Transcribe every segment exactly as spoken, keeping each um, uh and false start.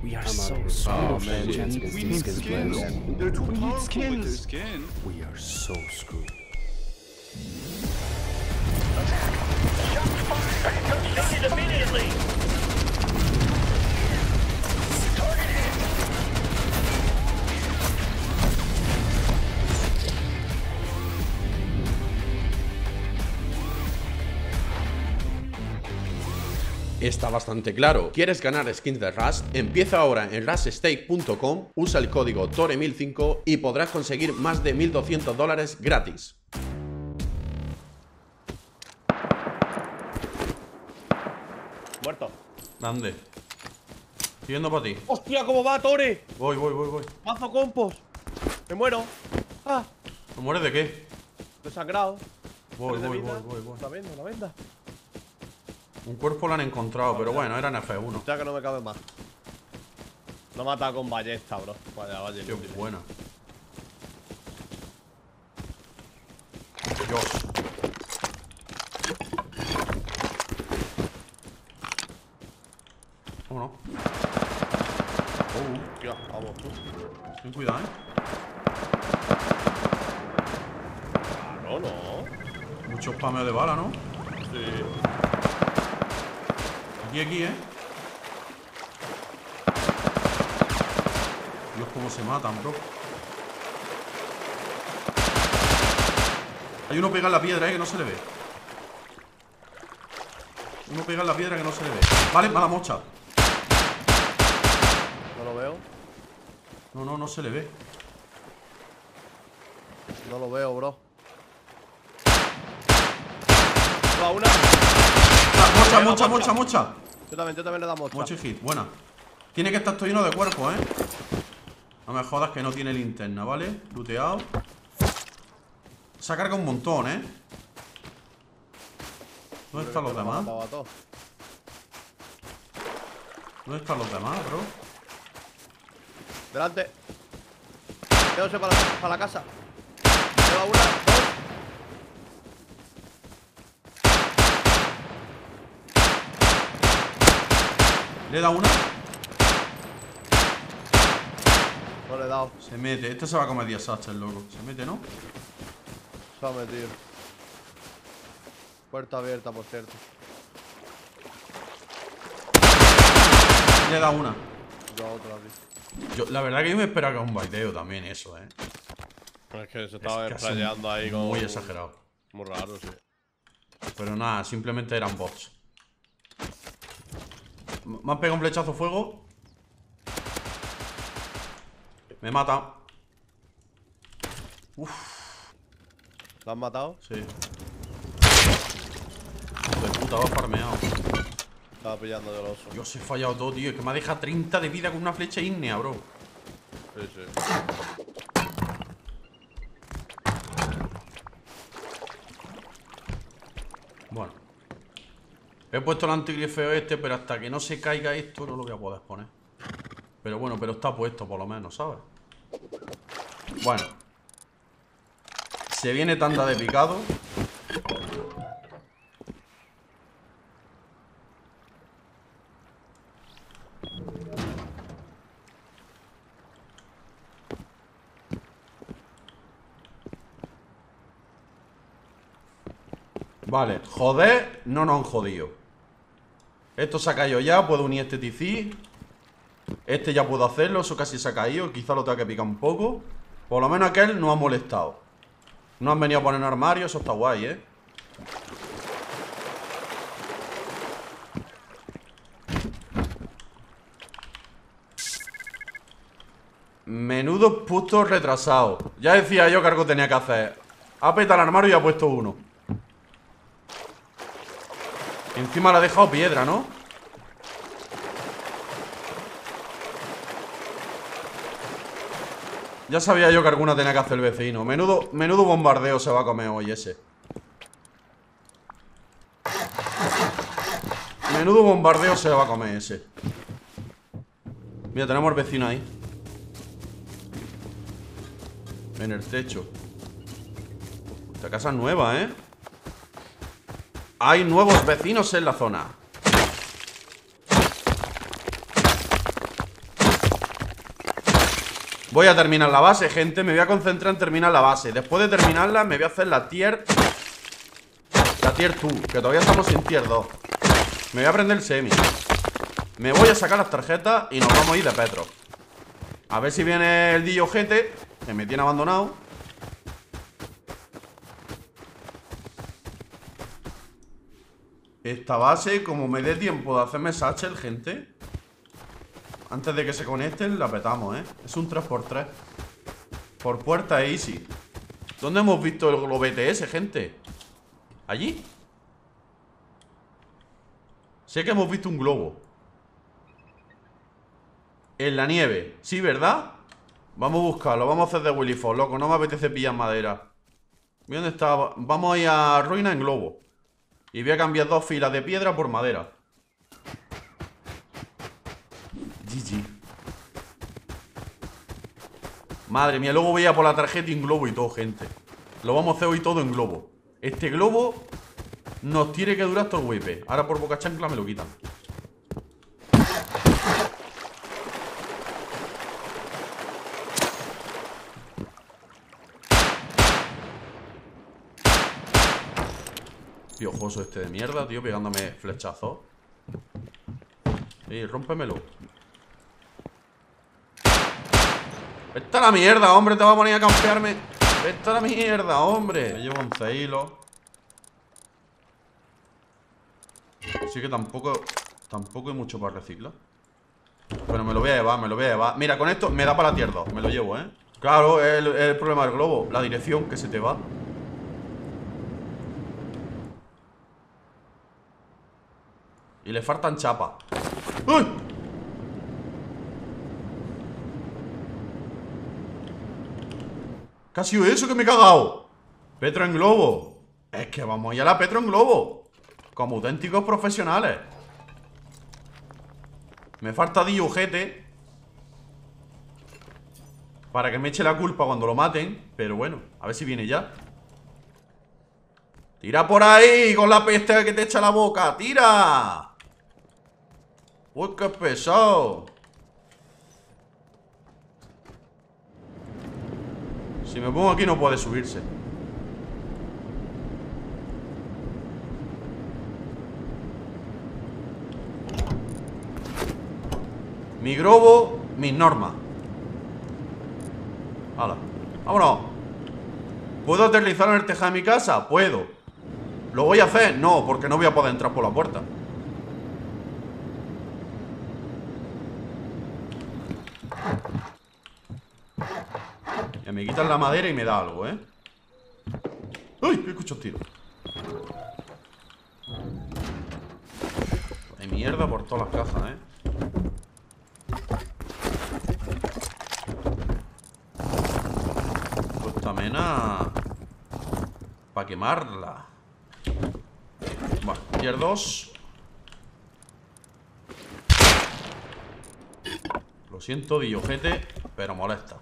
We are I'm so out. screwed. Oh man, chance against these skins skins. players. They're too We need powerful with their skins. skin. We are so screwed. Constructed immediately. Está bastante claro. ¿Quieres ganar skins de Rust? Empieza ahora en rust stake punto com, usa el código T O R E mil cinco y podrás conseguir más de mil doscientos dólares gratis. Muerto. Grande. Estoy yendo para ti. ¡Hostia, cómo va, Tore! Voy, voy, voy, voy. Mazo compos. Me muero. Ah, ¿Me mueres de qué? desangrado. Voy, Tres de voy, vida. voy, voy, voy. La venda, la venda. Un cuerpo lo han encontrado, pero bueno, era en F uno. Ya que no me cabe más. Lo he matado con ballesta, bro. Vaya, vaya. Qué inútil. buena. Dios. Vámonos. Oh, Hostia, vamos tú. ten cuidado, eh. Claro, no. Mucho spameo de bala, ¿no? Sí. Aquí, aquí, eh. Dios, cómo se matan, bro. Hay uno pega en la piedra, eh, que no se le ve. Uno pega en la piedra que no se le ve. Vale, mala mocha. No lo veo. No, no, no se le ve. No lo veo, bro. Va una. Ah, mocha, Venga, mocha, mocha. mocha, mocha. Yo también, yo también le damos mocha. Mocha y hit, buena. Tiene que estar todo lleno de cuerpo, eh. No me jodas que no tiene linterna, ¿vale? Looteado. Se ha cargado un montón, eh. ¿Dónde están los demás? Mataba a todos. ¿Dónde están los demás, bro? Delante. Quédose para, la- para la casa. Lleva una, dos. Le he dado una. No le he dado. Se mete. Este se va a comer diez sachets, loco. Se mete, ¿no? Se ha metido. Puerta abierta, por cierto. Le he dado una. Yo otra aquí. Yo, la verdad que yo me esperaba que era un baiteo también eso, eh. Es que se estaba Es casi sprayando ahí con. muy exagerado. Muy raro, sí. Pero nada, simplemente eran bots. M- Me han pegado un flechazo fuego. Me mata. Uf, ¿La han matado? sí. Hijo de puta, va farmeado. Estaba pillando del oso. Dios, he fallado todo, tío. Es que me ha dejado treinta de vida con una flecha ígnea, bro. Sí, sí. Bueno. He puesto el antigrifeo este, pero hasta que no se caiga esto no lo voy a poder poner. Pero bueno, pero está puesto por lo menos, ¿sabes? Bueno. Se viene tanda de picado. Vale, joder, no nos han jodido. Esto se ha caído ya, puedo unir este T C. Este ya puedo hacerlo, eso casi se ha caído. Quizá lo tenga que picar un poco. Por lo menos aquel no ha molestado. No han venido a poner en armario, eso está guay, eh. Menudo puto retrasado. Ya decía yo que algo tenía que hacer. Ha petado el armario y ha puesto uno. Encima le ha dejado piedra, ¿no? Ya sabía yo que alguna tenía que hacer el vecino. Menudo, menudo bombardeo se va a comer hoy ese. Menudo bombardeo se va a comer ese. Mira, tenemos el vecino ahí. En el techo. Esta casa es nueva, ¿eh? Hay nuevos vecinos en la zona. Voy a terminar la base, gente. Me voy a concentrar en terminar la base. Después de terminarla me voy a hacer la tier La tier dos, que todavía estamos sin tier dos. Me voy a prender el semi. Me voy a sacar las tarjetas y nos vamos a ir de Petro. A ver si viene el D J ojete, que me tiene abandonado. Esta base, como me dé tiempo de hacerme satchel, gente, antes de que se conecten, la petamos, ¿eh? Es un tres por tres. Por puerta easy. ¿Dónde hemos visto el globo B T S, gente? ¿Allí? Sé que hemos visto un globo. En la nieve. Sí, ¿verdad? Vamos a buscarlo, vamos a hacer de Willy Fox, loco. No me apetece pillar madera. Mira dónde está. Vamos a ir a ruina en globo. Y voy a cambiar dos filas de piedra por madera. G G. Madre mía, luego voy a por la tarjeta y en globo y todo, gente. Lo vamos a hacer hoy todo en globo. Este globo nos tiene que durar todo el W P. Ahora por boca chancla me lo quitan. Piojoso este de mierda, tío, pegándome flechazos. Sí, rómpemelo. Vete a la mierda, hombre, te va a poner a campearme. Vete a la mierda, hombre. Me llevo once hilos. Así que tampoco Tampoco hay mucho para reciclar. Pero me lo voy a llevar, me lo voy a llevar. Mira, con esto me da para la tier dos. Me lo llevo, ¿eh? Claro, es el, es el problema del globo. La dirección que se te va. Y le faltan chapas. ¡Uy! ¿Qué ha sido eso que me he cagado? Petro en globo. Es que vamos a ir a la Petro en globo. Como auténticos profesionales. Me falta D J ojete para que me eche la culpa cuando lo maten. Pero bueno, a ver si viene ya. Tira por ahí con la peste que te echa la boca. ¡Tira! Uy, qué pesado. Si me pongo aquí no puede subirse. Mi globo, mis normas. Hala, vámonos. ¿Puedo aterrizar en el tejado de mi casa? Puedo. ¿Lo voy a hacer? No, porque no voy a poder entrar por la puerta. Ya me quitan la madera y me da algo, ¿eh? ¡Uy! ¡Qué escucho tiro! Hay mierda por todas las cajas, ¿eh? Pues esta mena para quemarla. Vale, tier dos. Lo siento, Dillojete, pero molesta.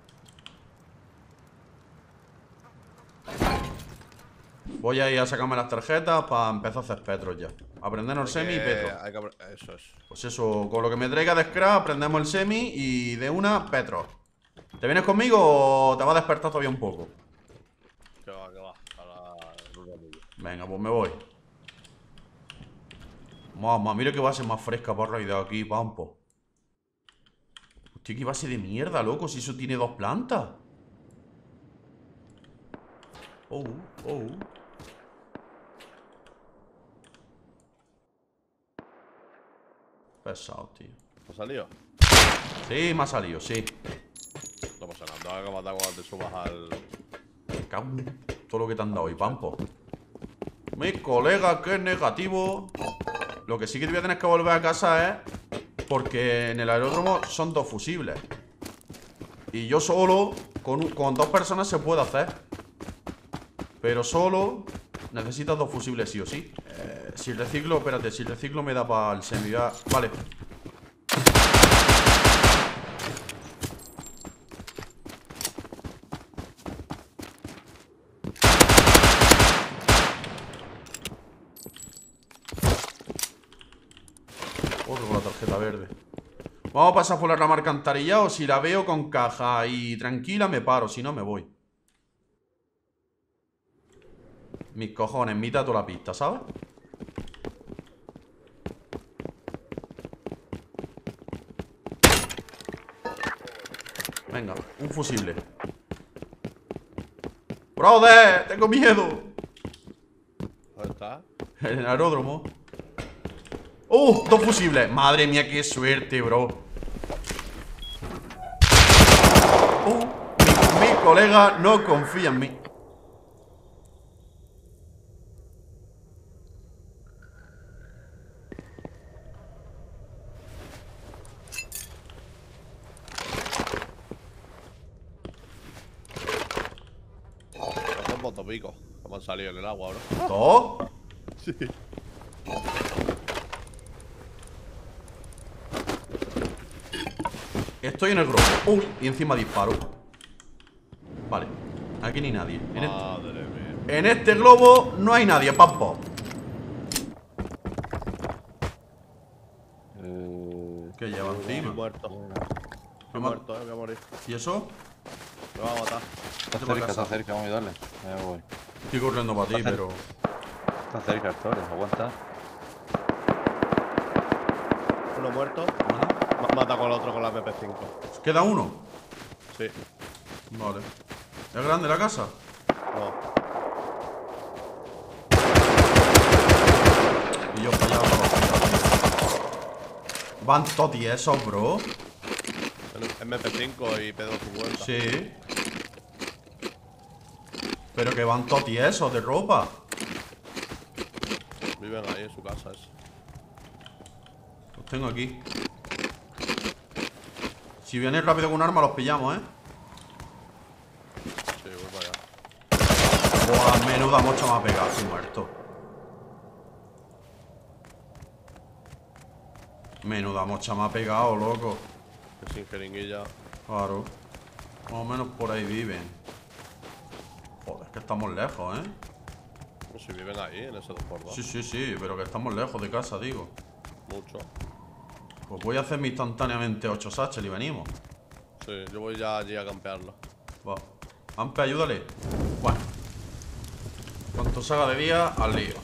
Voy a ir a sacarme las tarjetas para empezar a hacer petros ya. Aprendernos el semi y petro. Hay que... Eso es. Pues eso, con lo que me traiga de scrap aprendemos el semi y de una petro. ¿Te vienes conmigo o te va a despertar todavía un poco? Que va, que va. A la... Venga, pues me voy. Mamá, mira que base más fresca para raidar aquí, pampo. Hostia, qué base de mierda, loco, si eso tiene dos plantas. Oh, oh. Pesado, tío. ¿Te ha salido? Sí, me ha salido, sí. No pasa nada, te vas a matar cuando te subas al... Me cago en todo lo que te han dado hoy, pampo. Mi colega, que es negativo. Lo que sí que te voy a tener que volver a casa es porque en el aeródromo son dos fusibles. Y yo solo, con, con dos personas se puede hacer. Pero solo necesitas dos fusibles sí o sí. eh, Si reciclo, espérate, si reciclo me da para el semi. Ya, vale. Otro con la tarjeta verde. Vamos a pasar por la rama alcantarillado. Si la veo con caja y tranquila, me paro. Si no, me voy. Mis cojones, mitad toda la pista, ¿sabes? Venga, un fusible. ¡Brother! ¡Tengo miedo! ¿Dónde está? En el aeródromo. ¡Uh! Dos fusibles. Madre mía, qué suerte, bro. Uh, mi, mi colega no confía en mí. Dos motopicos. Como han salido en el agua, bro. ¿Dos? Sí. Estoy en el globo. Uy, y encima disparo. Vale, aquí ni nadie. En, este, Madre mía. en este globo no hay nadie, papo. Eh, ¿Qué lleva Estoy encima? muerto. Me Estoy ma- muerto, eh. Voy a morir. ¿Y eso? Me va a matar. está Vete pa' cerca, casa. está cerca, vamos a ayudarle. Ya voy. Estoy corriendo para ti, Hacer- pero... Está cerca el Torres, aguanta. Uno muerto. Bueno, Me ha matado con el otro con la M P cinco. ¿queda uno? Sí. Vale. ¿Es grande la casa? No. Y yo fallaba con los tiros. Van todos tiesos, bro. M P cinco y P doscientos cincuenta. Sí. Pero que van todos tiesos de ropa. Viven ahí en su casa ese. Los tengo aquí. Si vienes rápido con un arma, los pillamos, ¿eh? Sí, voy para allá. Buah, menuda mocha me ha pegado, estoy muerto. Menuda mocha me ha pegado, loco. Que sin jeringuilla. Claro. Más o menos por ahí viven. Joder, que estamos lejos, ¿eh? No sé si viven ahí, en ese dos por dos. Sí, sí, sí, pero que estamos lejos de casa, digo. Mucho. Pues voy a hacerme instantáneamente ocho satchel y venimos. Sí, yo voy ya allí a campearlo. Va. Ampe, ayúdale. Bueno. Cuanto se haga de día, al lío.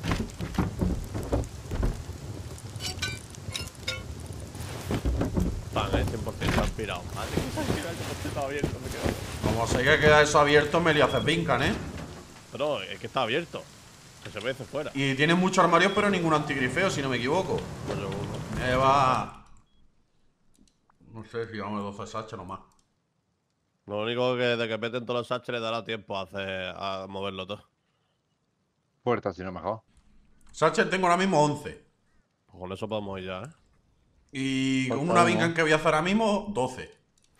Están, eh, cien por ciento están pirados. Madre mía, que estaba abierto, me quedo. Como sé que queda eso abierto, me le haces pincan, ¿eh? Pero es que está abierto. Que se ve desde fuera. Y tienen muchos armarios, pero ningún antigrifeo, si no me equivoco. Pues yo uno. Me va... No sé si vamos doce satchel o más. Lo único que de que meten todos los H le dará tiempo a hacer a moverlo todo. Puerta, si no mejor. Satchel tengo ahora mismo once. Pues con eso podemos ir ya, ¿eh? Y con Falta una uno. vincan que voy a hacer ahora mismo, doce.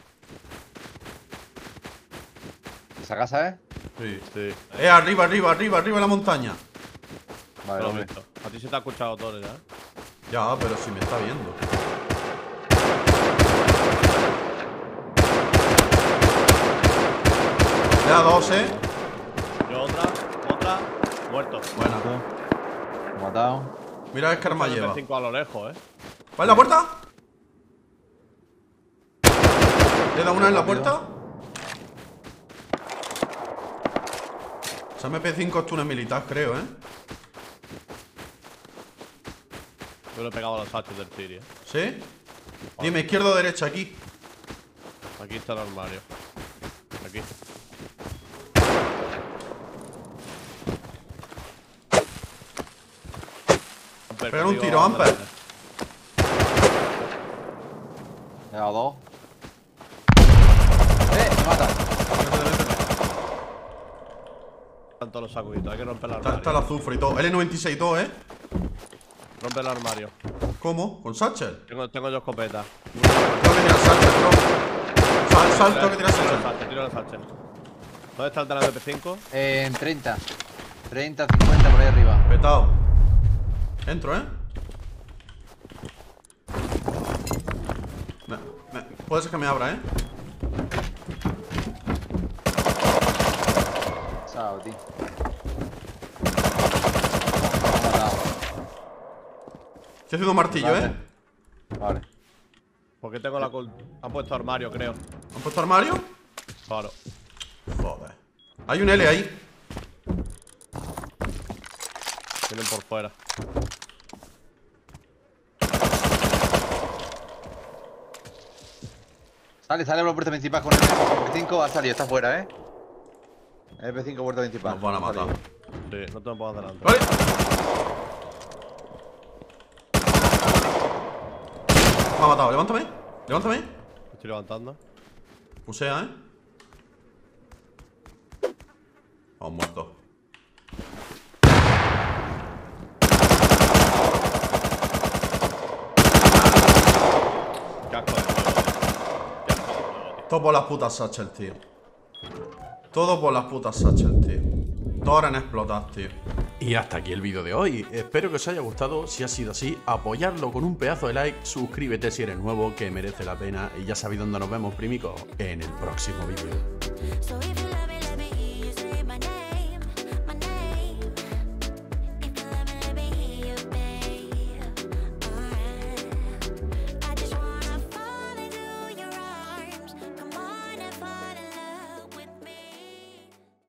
¿Esa casa es? Sí. Sí. Eh, arriba, arriba, arriba, arriba en la montaña. Vale, Lo he hombre. visto. A ti se te ha escuchado todo ya, ¿eh? Ya, pero si me está viendo. Ya dos, eh. Yo otra, otra, muerto. Buena. Lo he matado. Mira qué arma lleva. cinco a lo lejos, ¿eh? ¿Va en la puerta? ¿Le da una en la puerta? Esa M P cinco es túnel militar, creo, ¿eh? Yo le he pegado a los H del Tiri, ¿eh? ¿Sí? Dime, izquierda o derecha, aquí. Aquí está el armario. Aquí. Amper, Pega un contigo, tiro, Amper. adelante. He dado dos. ¡Eh! ¡Me mata! Están todos los sacuditos, hay que romper el Está, armario. está el azufre y todo. L noventa y seis dos, ¿eh? Rompe el armario. ¿Cómo? ¿Con satchel? Tengo, tengo yo escopeta. Tengo que tirar satchel, bro. Sal, sal, tengo que tirar Tiro el satchel. satchel, tiro el satchel. ¿Dónde está el de la M P cinco? Eh, en treinta. treinta, cincuenta por ahí arriba. Petado. Entro, ¿eh? Me- me- puede ser que me abra, ¿eh? Chao, tío. Me ha matado. Estoy haciendo un martillo, Vale. ¿eh? Vale. Porque tengo la cul- Han puesto armario, creo. ¿Han puesto armario? Claro. Joder. Hay un L ahí. Vienen por fuera. Sale, sale por la puerta principal con el P cinco. Ha salido, está fuera, eh. El P cinco puerta principal. Nos van a Ha matar. salido. Sí, no te me puedo adelantar. Vale. Me ha matado. Levántame. Levántame. Me estoy levantando. Pusea, ¿eh? Vamos muertos. Qué asco de juego, tío. Qué asco de juego, tío. Todo por las putas Satchel, tío. Todo por las putas Satchel, tío. Todo en explotar, tío. Y hasta aquí el vídeo de hoy. Espero que os haya gustado. Si ha sido así, apoyarlo con un pedazo de like. Suscríbete si eres nuevo, que merece la pena. Y ya sabéis dónde nos vemos, primicos, en el próximo vídeo.